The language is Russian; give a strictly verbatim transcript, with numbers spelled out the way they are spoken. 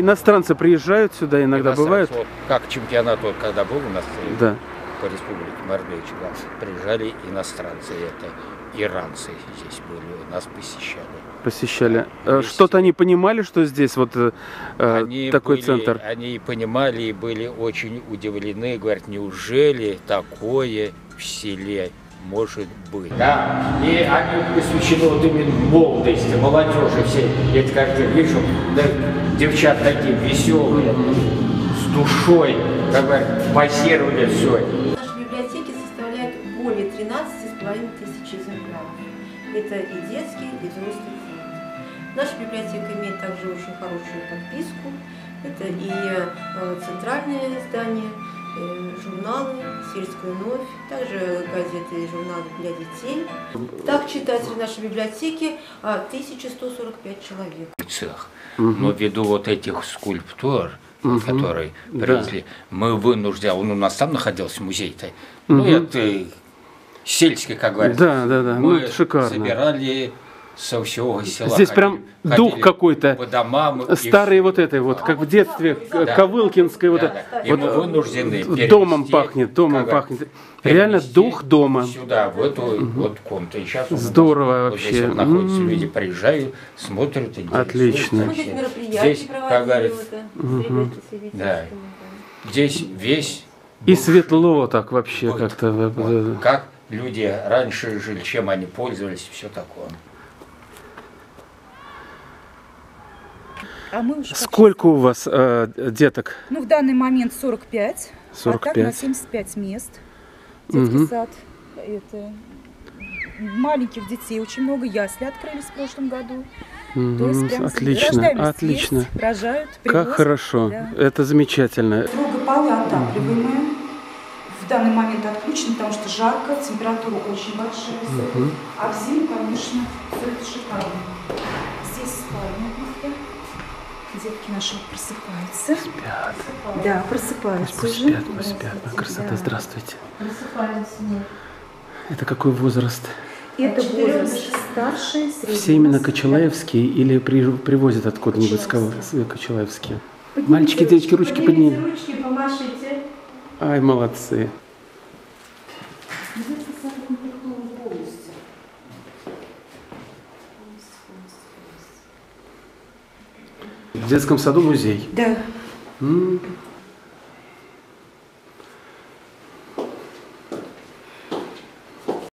Иностранцы приезжают сюда, иногда бывают? Вот, как чемпионат, вот, когда был у нас да. по республике Мордовия, приезжали иностранцы, это иранцы здесь были, нас посещали. Посещали. Что-то они понимали, что здесь вот они такой были, центр? Они понимали и были очень удивлены, говорят, неужели такое в селе может быть? Да, и они посвящены вот именно молодости, молодежи всей. Это как я вижу, да, девчат такие веселые, с душой, как бы позировали все. Наши библиотеки составляют более тринадцати с половиной тысяч экземпляров. Это и детский, и взрослый фонд. Наша библиотека имеет также очень хорошую подписку. Это и э, центральные издания, э, журналы, сельскую новь, также газеты и журналы для детей. Так, читатели нашей библиотеки тысяча сто сорок пять человек. Цех. Угу. Но ввиду вот этих скульптур, угу. которые привезли, да. мы вынуждены, он у нас там находился музей-то, угу. ну это сельский, как говорится. Да, да, да, мы ну это шикарно. Собирали со всего села. Здесь ходили, прям дух какой-то, по домам, старый вот этой вот, как в детстве, да. Ковылкинской, да, вот, да. вот вынуждены домом пахнет, домом пахнет. Реально дух дома. Сюда, в эту угу. вот комнату. И сейчас здорово вот вообще. Здесь вот находятся mm. люди, приезжают, смотрят. Отлично. Здесь, как говорится, угу. да. здесь весь... И светло так вообще как-то. Вот. Как люди раньше жили, чем они пользовались, все такое. А мы уже Сколько у вас э, деток? Ну, в данный момент сорок пять. сорок пять. А так на семьдесят пять мест. Детский угу. сад. Это маленьких детей очень много. Ясли открылись в прошлом году. Угу. То есть прям отлично, отлично. Есть, рожают, привозят, как хорошо. Да. Это замечательно. Строго полы отапливаемые. В данный момент отключены, потому что жарко, температура очень большая. Угу. А в зиму, конечно, все это шикарно. Здесь спальня. Детки наши просыпаются. Спят. Да, просыпаются пусть уже. Спят, пусть спят. Красота, да. Здравствуйте. Просыпаются. Это какой возраст? Это возраст старший, средний. Все именно кочелаевские или при, привозят откуда-нибудь с Кочелаевские? Мальчики, девочки, ручки поднимите. Ручки, помашите. Ай, молодцы. В детском саду музей. Да. М-м.